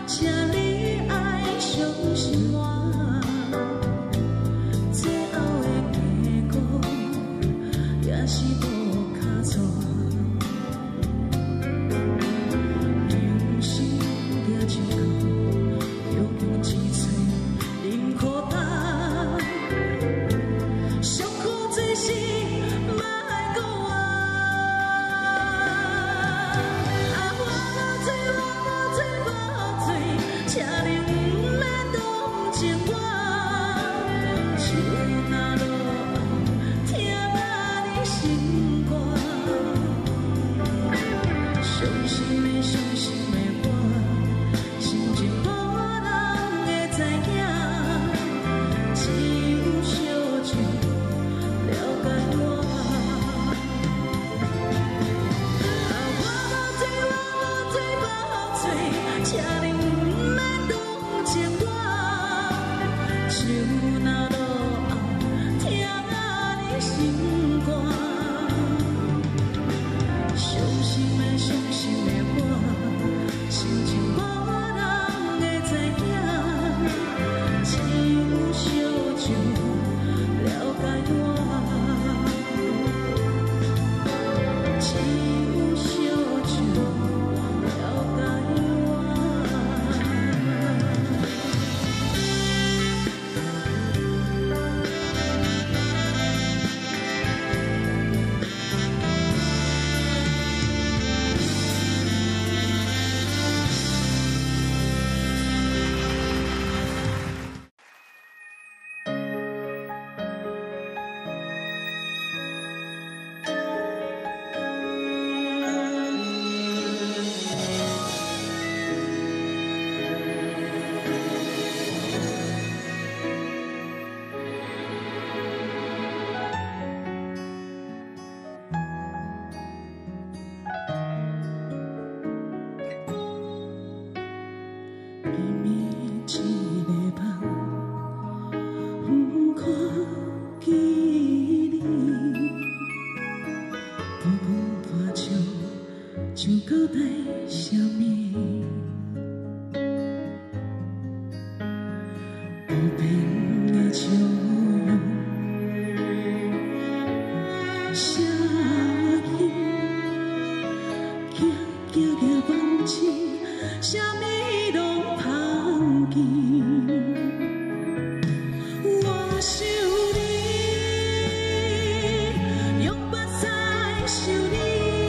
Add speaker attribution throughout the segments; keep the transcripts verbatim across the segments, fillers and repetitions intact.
Speaker 1: 请你爱相信我，最后的结果也是无卡错。人生掠一口，又用一嘴饮苦干，伤苦最是莫爱讲我。啊，我无罪，我无罪，无罪，请你毋免同情我。手若落后，听啊你心肝，伤心的伤心的我，心情无人会知影，只有烧酒了解我。啊，我无罪，我无罪，无罪，请你毋免同情我。手若落后，听啊你心肝，伤心的伤心的我，心情无人会知影，只有烧酒了解我，只有烧酒了解我。绵绵一个梦，不看见你，孤孤单唱，唱到底什么？无边的笑容，声音，行行行忘记，什么拢忘记。我想你，用目屎想你，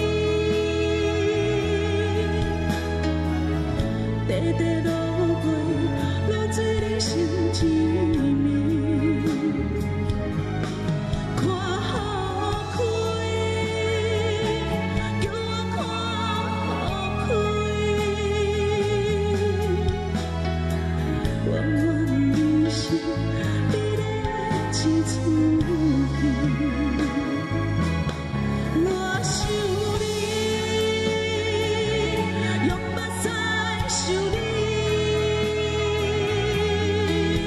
Speaker 1: 直直路过，落水人生一暝，看雨开，叫我看雨开，弯弯人生，你的爱一出戏。我想你，用目屎想你。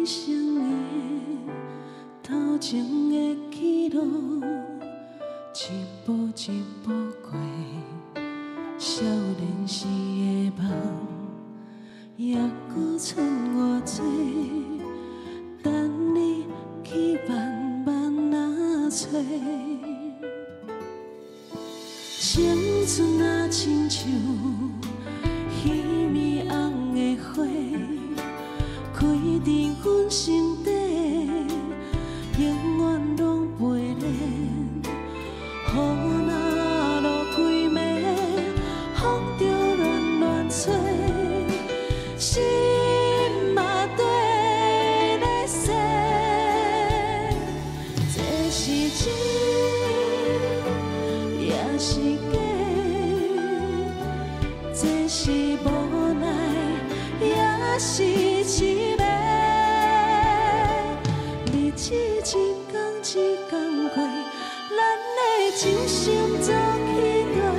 Speaker 1: 生的头前的记录，一步一步过，少年时的梦，还搁剩偌多，等你去慢慢啊找。青春啊，亲像彼暝红的花，开伫阮心底，永远拢袂冷。雨若落几暝，风就乱乱吹，心嘛跟咧洗。这是真，也是假，这是无奈，也是凄美。日子一天一天过，咱的真心早起地，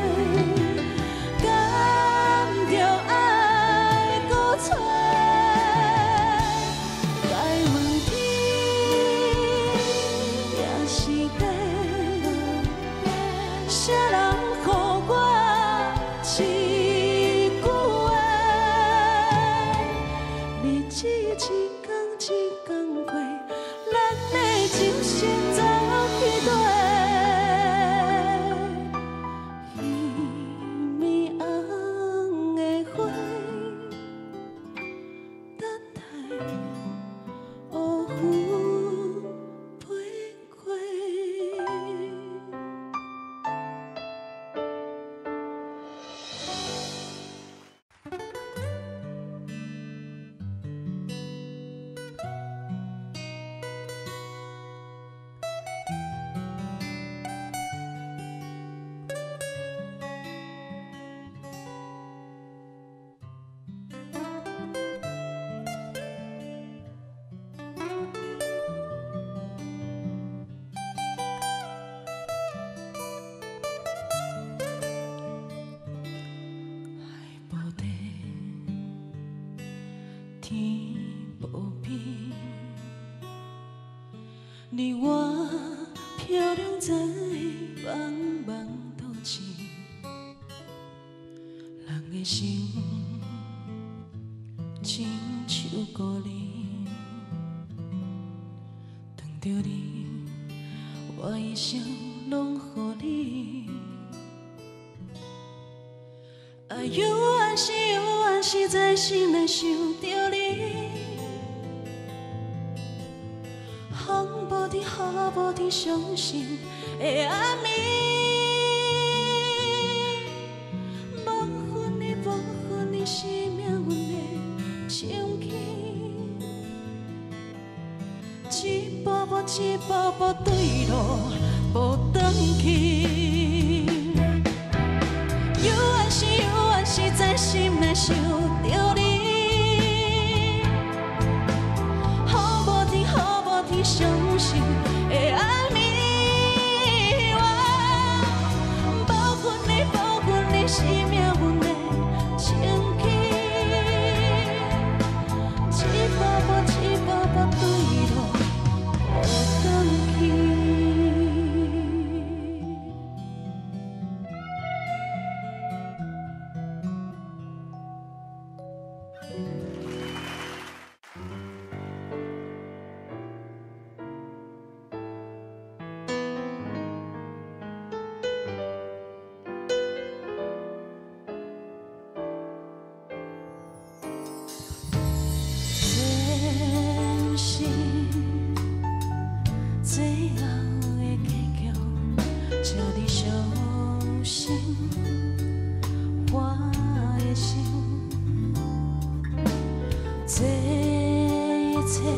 Speaker 1: 敢着爱搁找？该问天也是地，谁人予我一句话？日子一天一天过，咱的真心早起地。彼暝红的花，等待乌云飞过。海无地，天无边，你我漂流在茫茫都市，人的心亲像孤零，当着你，我一生拢予你。爱有暗时有暗时，在心内想着你。风无伫，雨无伫，伤心的暗暝。无分你，无分你，是命运的情牵。一步步，一步步对路无转去。有暗时，有暗时，在心内想着你。雨无伫，雨无伫，伤心的暗暝。我无分你，无分你，是命运的情牵。一步步，一步步对路无转去。真心最后的结局，这你伤心我的心，这一切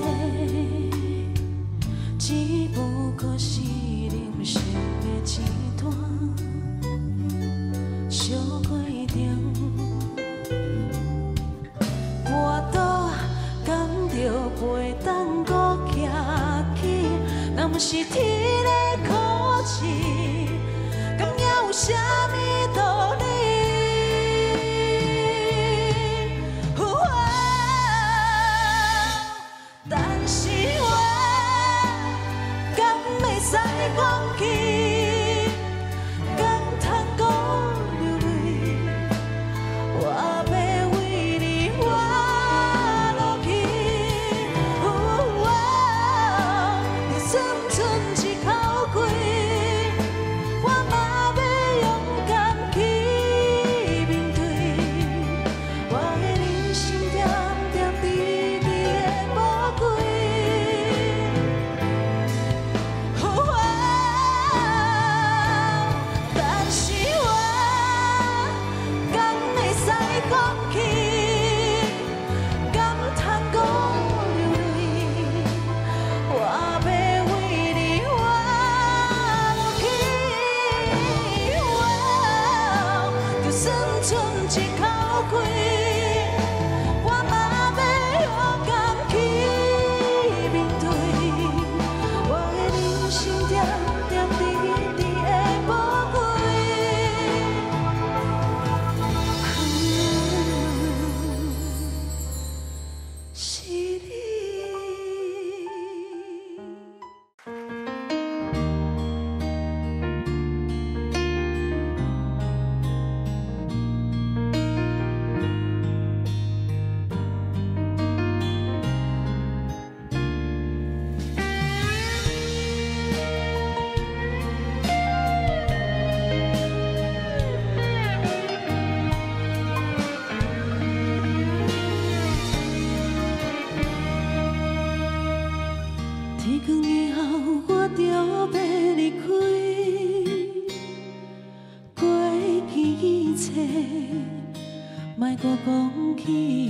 Speaker 1: 只不过是人生的一段小过程。跋倒甘着袂当搁徛起，若不是天的苦刺，敢还有啥物道理？我但讲起，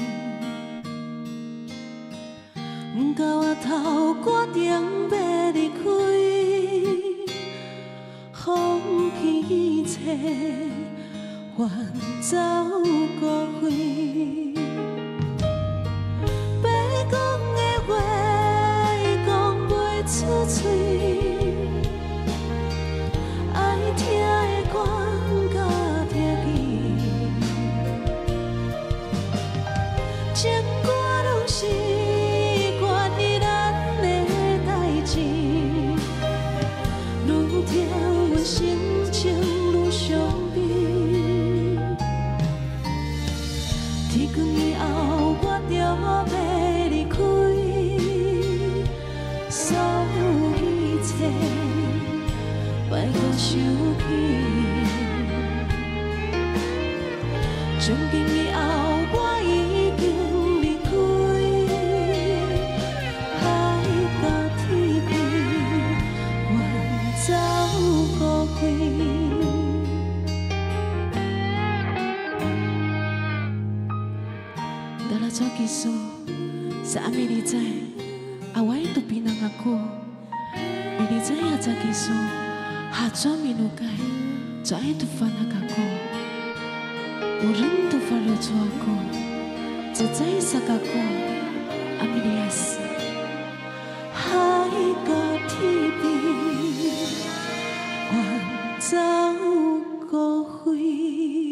Speaker 1: 不甲我头决定要离开，风起切，远走高飞。要讲的话，讲袂出嘴。 爱听的歌，甲听见，情歌拢是关于咱的代志，愈听阮心情愈伤悲。天光以后，我着要离开，所有一切。 别搁想起，从今以后我已经离开，海角天边，远走高飞。到了做技术，是阿妹你知，阿我都比人阿过，而你知影做技术。 下转面路街，再都翻那个歌，无人都发了错过，只在啥个歌，阿米利亚斯，海角天边，远走高飞。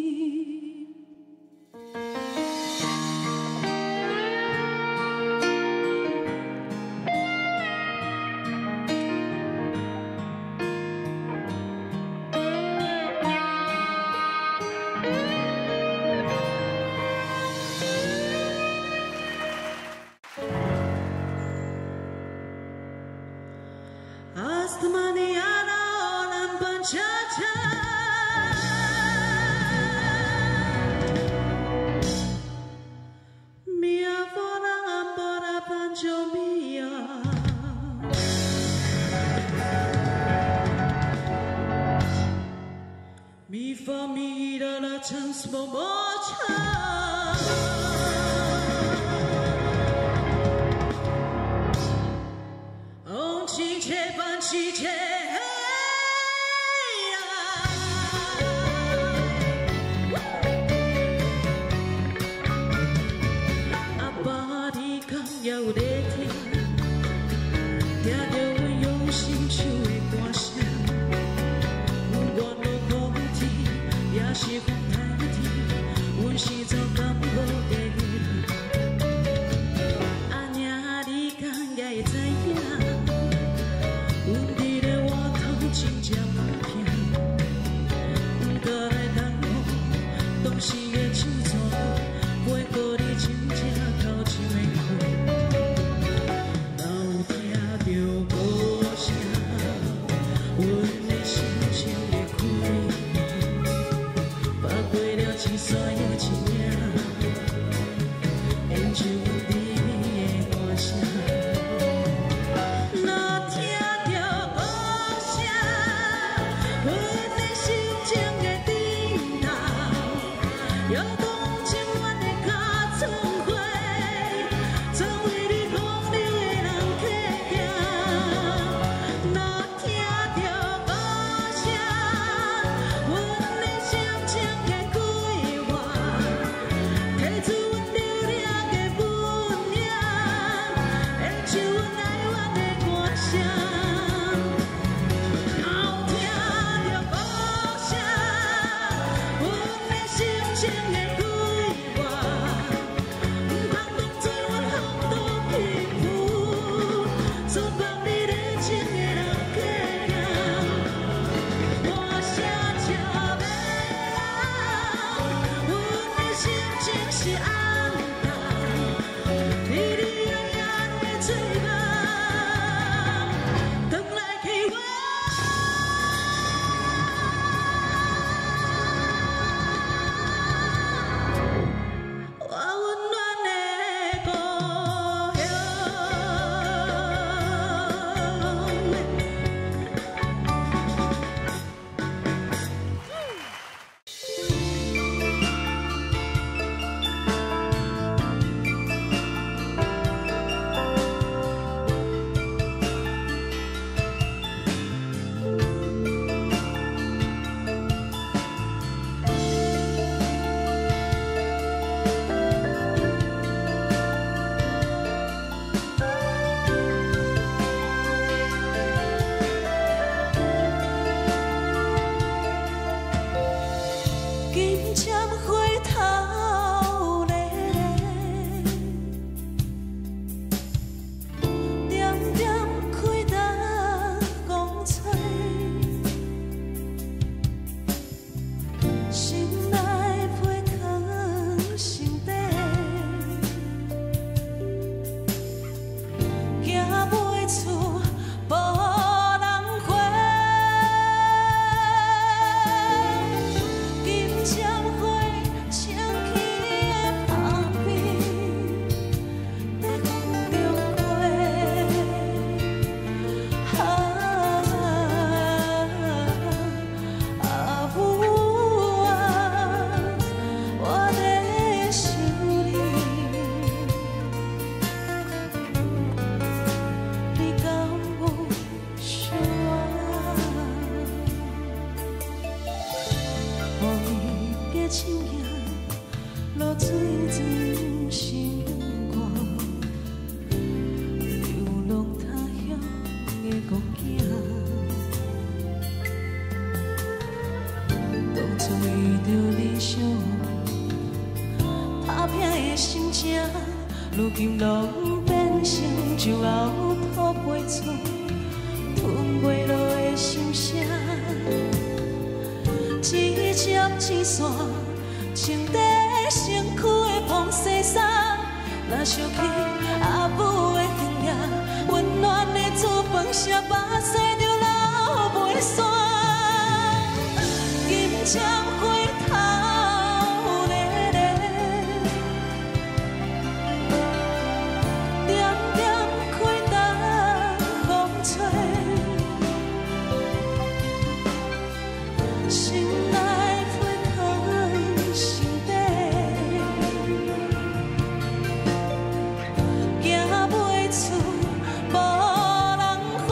Speaker 1: Hasta mañana, una muchacha. Mi abuela ampara pancho mía. Mi familia la transformacha. Oh, chiche, pan chiche. 落水泉心肝，流浪他乡的孤囝。当初遇到理想，打拼的心情，如今拢变成酒后吐杯出，吞袂落的心声。一针一线，穿在身躯的风西衫，若想起阿母的形影，温暖的煮饭声，巴西就流袂散。金针花头咧咧，点点开当风吹。心内沸腾心底，行袂出无人回。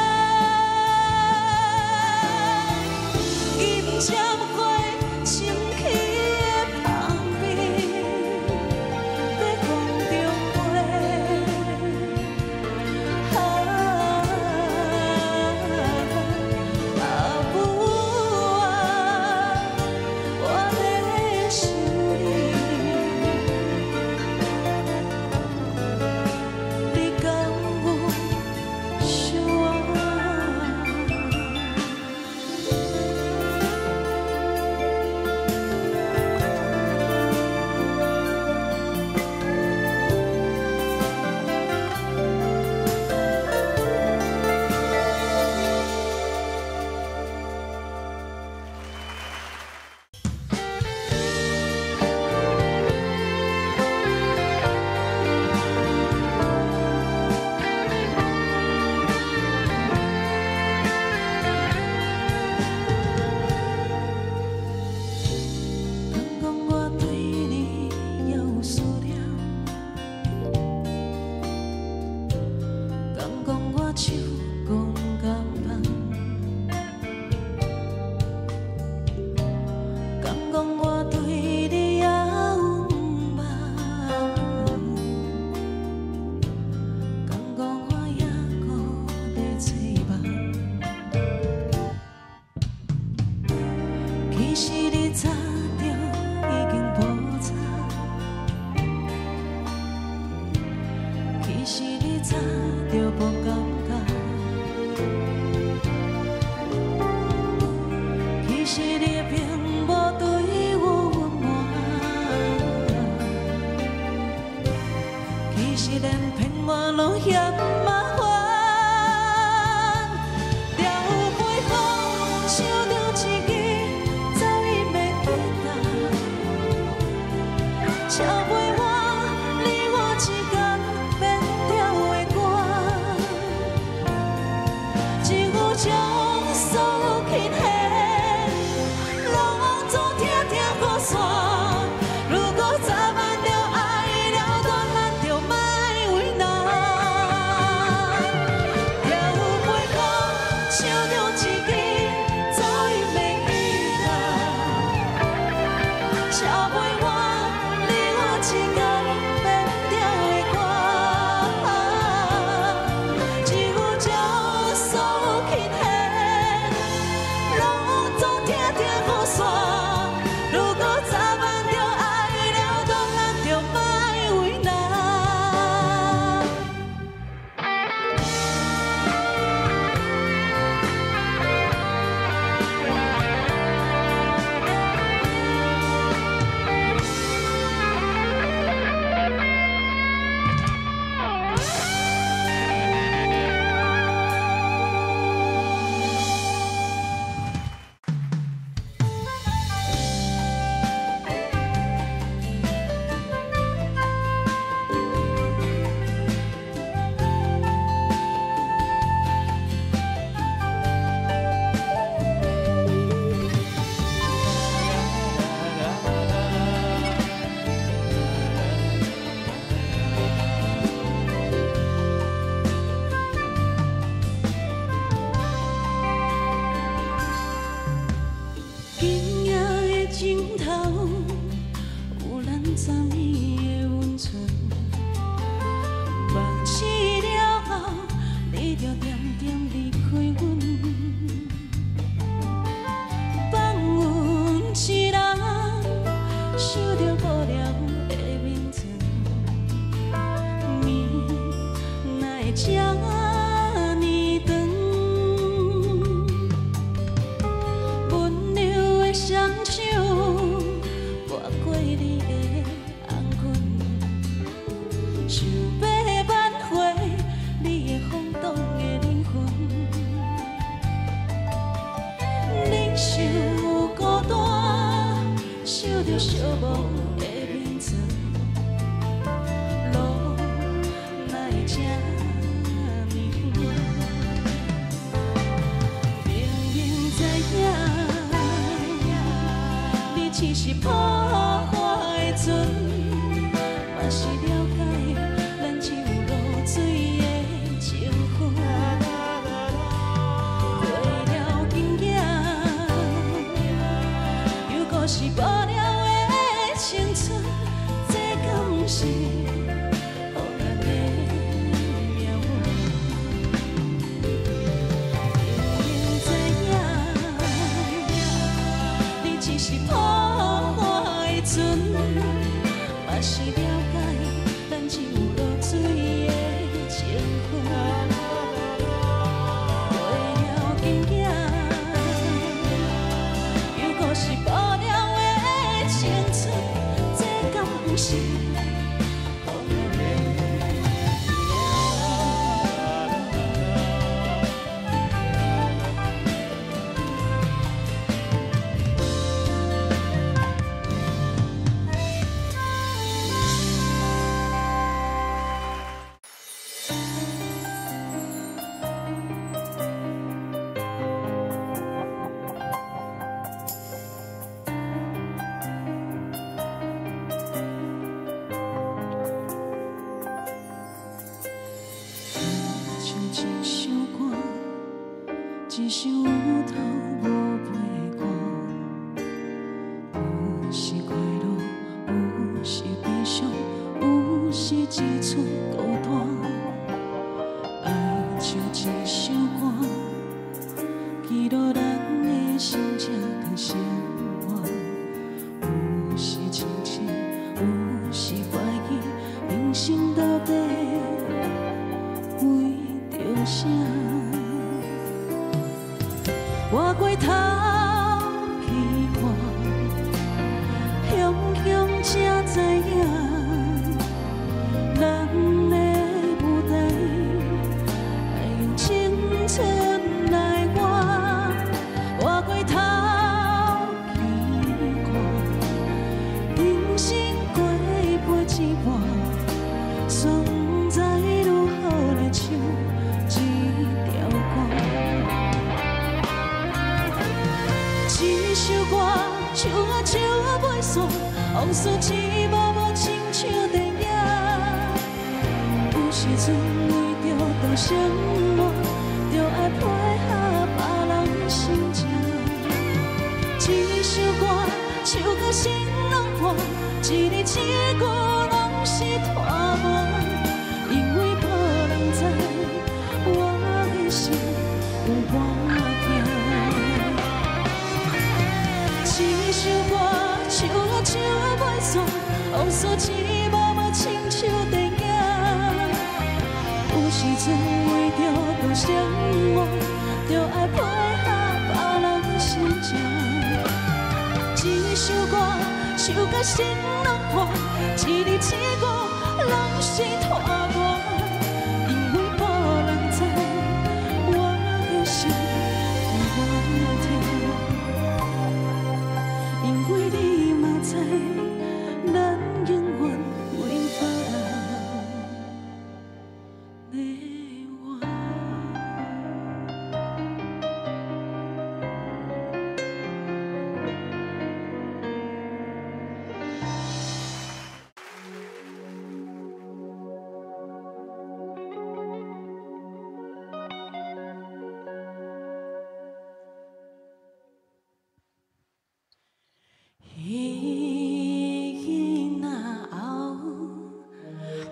Speaker 1: 金针花清起的旁边，在风中飞。啊，阿母啊，我在想你，你敢有想我？敢讲我对你也有思念，敢讲我手讲感动，敢讲我对你也有梦，敢讲我也搁在找梦。其实你早就已经无差，其实你早就无感觉，其实你并无对我温暖，其实连骗我拢嫌麻烦。撩杯风，想着一支早已袂记得，请陪我，你我之间变调的歌，一副将所有轻恨拢总听听雨伞。如果早晚着爱了断，咱着莫为难。撩杯风，想着一支早已袂记得，请陪我，你我之间变调的歌。 昨年的温存，忘记了后，你就点点离开阮。放阮一人，想着无聊的眠床，暝哪会这呢长？温柔的双手。 过你的红裙，想要挽回你的风动的灵魂。忍受孤单，想着寂寞的眠床，路哪会这呢远？明明知影，你只是抱。 阵，嘛是了解咱只有落水的情分。过了经验，又搁是无聊的青春，这敢是予咱的命运？明明知影，你只是破坏的阵。 嘛是了解，咱只有落水的情分。过了经验，又搁是无聊的青春，这敢不是？ 一首有头无尾歌，有时快乐，有时悲伤，有时一寸孤单。爱像一首歌，记录咱的心情跟生活。有时亲切，有时怀疑，人生到底为着啥？ 我过头去看，雄雄才知影，咱的舞台爱用青春来换。我过头去看，人生过陪一半，总知如何来唱一条歌。 一首歌，唱啊唱啊袂煞，往事一幕幕亲像电影。有时阵为着多生活，就爱配合别人心情。一首歌，唱到心拢破，一字一句拢是拖磨。因为无人知我的心有偌痛。 一首歌，唱啊唱啊袂煞，往事一幕幕亲像电影。有时阵为着多生活，就爱配合别人心情。一首歌，唱到心拢破，一字一句拢是拖磨。因为无人知我的心有偌痛。 因为你嘛知，咱永远为别人的活。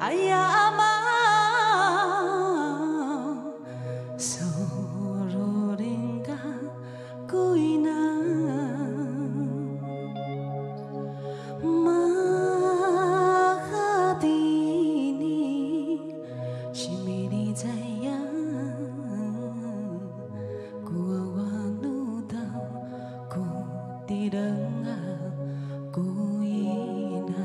Speaker 1: 哎呀阿妈，所有人家归人，马哈蒂尼，什么你知影？古我路道，古的人啊，古伊那。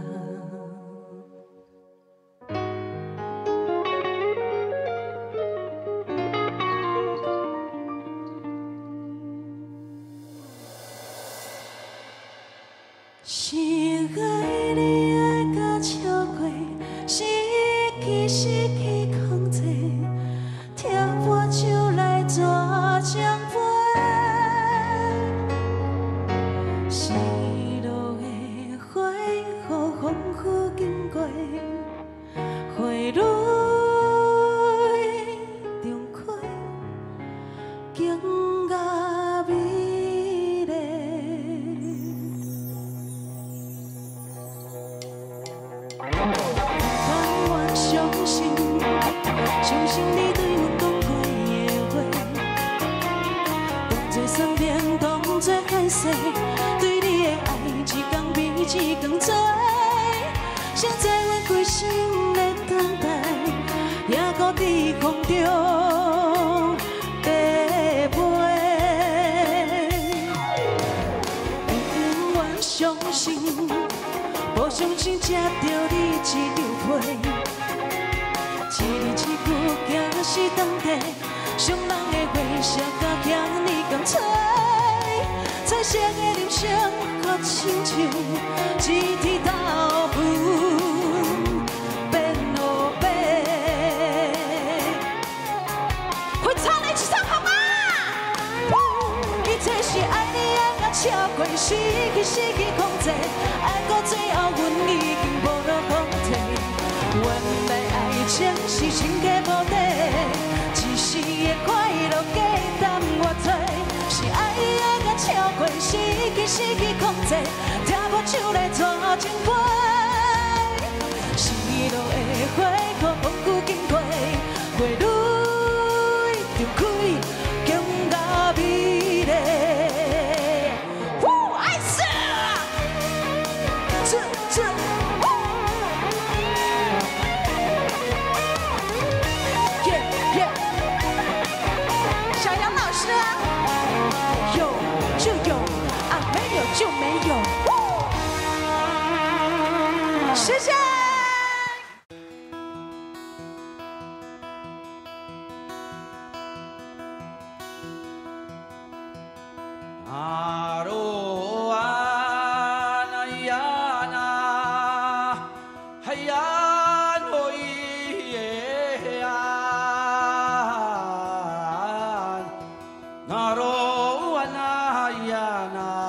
Speaker 1: 是爱你爱甲超过，是去是去控制，听我手来抓将飞。失落的花，予风雨经过，花蕊重开，更加美丽。 相信，相信你对我讲过的话，当作善变，当作海誓，对你的爱一天比一天多。谁知阮规心在等待，也搁伫风中白飞。永远相信，无相信才着你一流皮。 一字一句行是当地，伤人的话写甲遐尼干脆，彩色的人生较亲像一天豆腐变黑白。会唱的一唱好吗？一切是爱你爱甲超过，失去失去控制，爱到最后阮已经无路可退。 原来爱情是深刻无底，一时的快乐加等我退，是爱爱甲超过，失去失去控制，听我手来抓情飞，失落的花，予风雨经过，花蕊重开，更加美丽。呼，爱死啊！这这。 就没有，谢谢。
Speaker 2: 阿罗啊那呀那，嘿呀诺伊呀，那罗啊那呀那。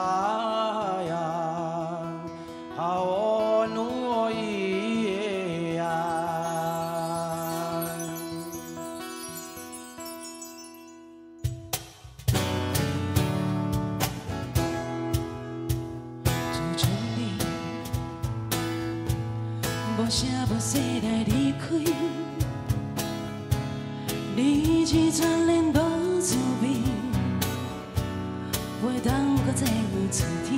Speaker 1: 无声无息来离开，你一转脸无滋味，袂当搁再有春天。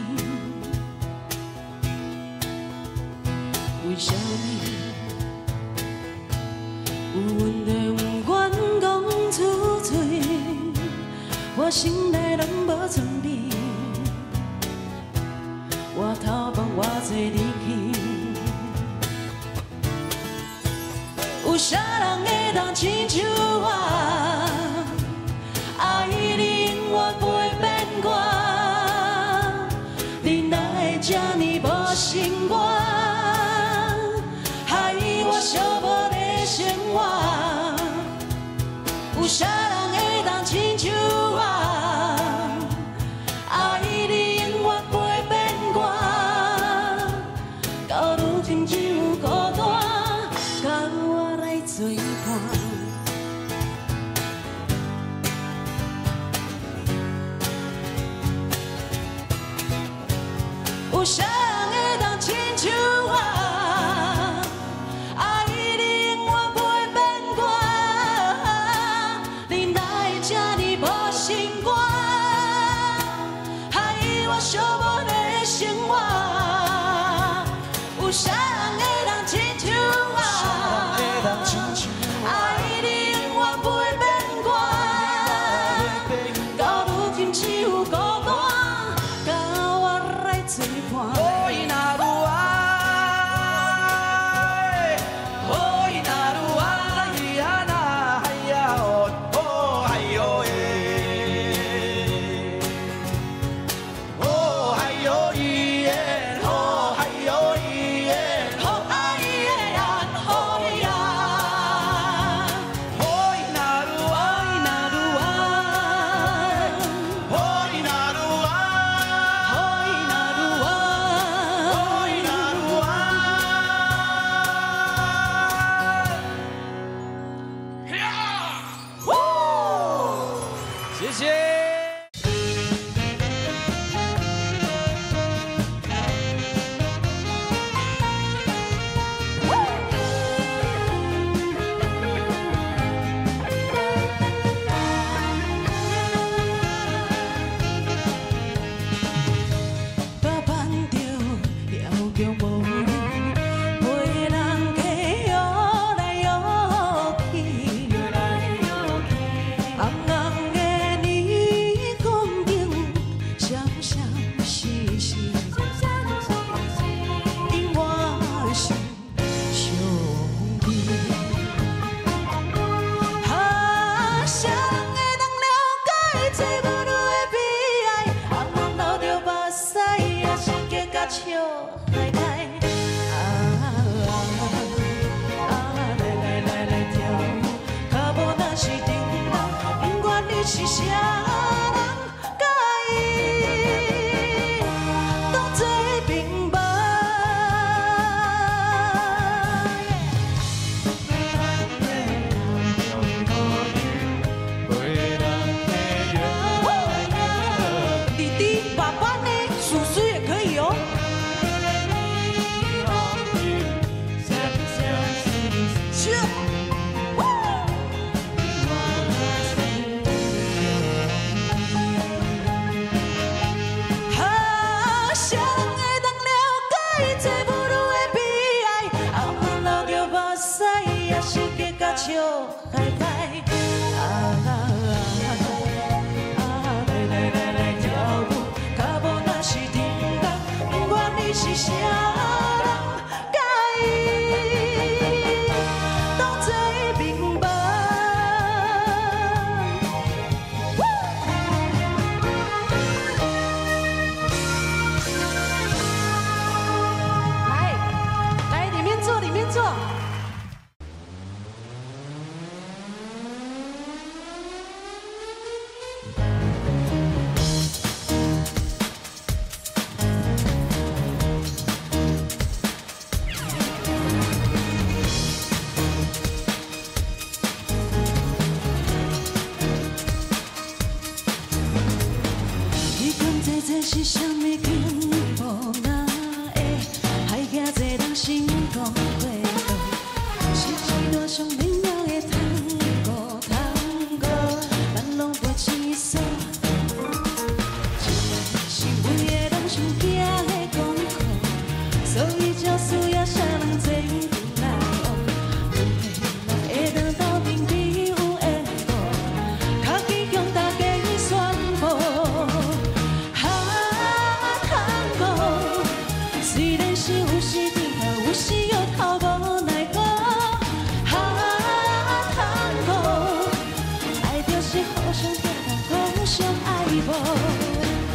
Speaker 1: 为什么有阮的愿讲出嘴，我心内拢无存你，我头放偌多离去。 有啥人会当亲像我，爱你永远袂变我，你哪会这呢无心肝，害我寂寞的生活。有啥人会当亲像我，爱你永远袂变我，到如今只有孤单。 做伴。 上美妙的探戈，探戈，咱拢袂起诉。是每个人上惊的功课，所以才需要谁人做阵来学。两个人会当斗阵比有缘故，较紧向大家宣布。哈，探戈，虽然是有时甜头，有时又头无奈何。哈，探戈，爱就是互相体谅，互相爱慕。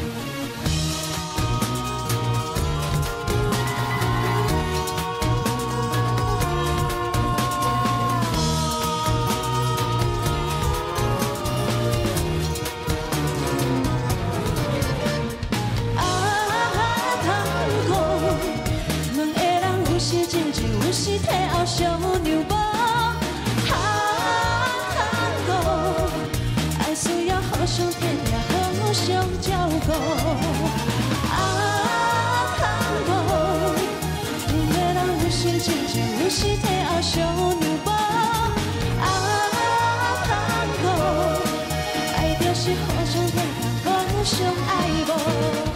Speaker 1: 有时体后上牛步，哈，探戈，爱需要互相体谅，互相照顾。啊，探戈，两个人有时亲像，有时体后上牛步。啊，探戈，爱就是互相体谅，互相爱慕。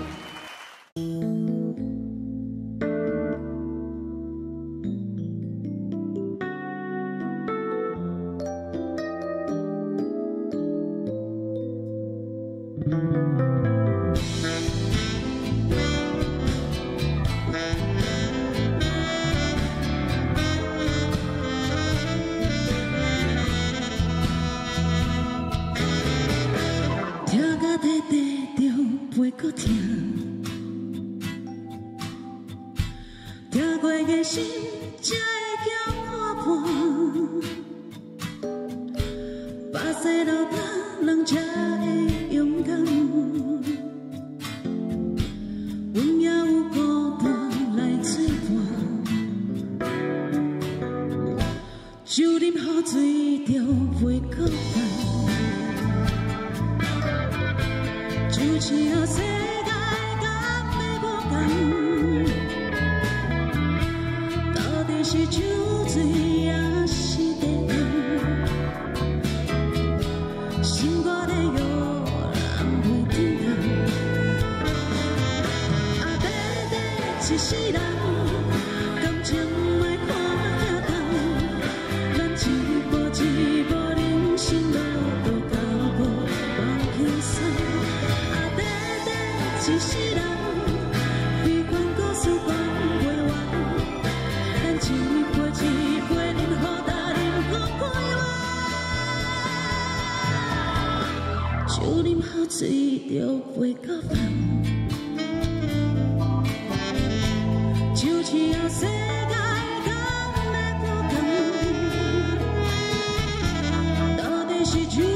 Speaker 1: 心才会叫看破，巴西老大人才会勇敢。阮也有孤单来作伴，酒啉好醉就袂搁烦，就像世界敢会无同。 是酒醉也是地冷，心肝的药人袂甜淡。啊，短短一世人，感情莫看遐重。咱一步一步人生路路到步无轻松。啊，短短一世人，悲欢故事讲袂完。 一杯一杯，饮好大饮好快活，酒啉好醉就袂到烦，就像世界敢会无同，到底是酒。